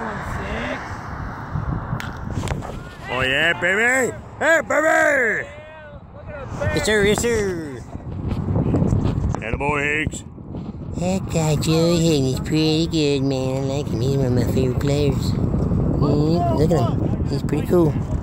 Oh yeah, baby! Hey, baby! Yes, sir. Yes, sir. Attaboy, Higgs. That guy, Joey Higgins, is pretty good, man. I like him. He's one of my favorite players. Look at him. He's pretty cool.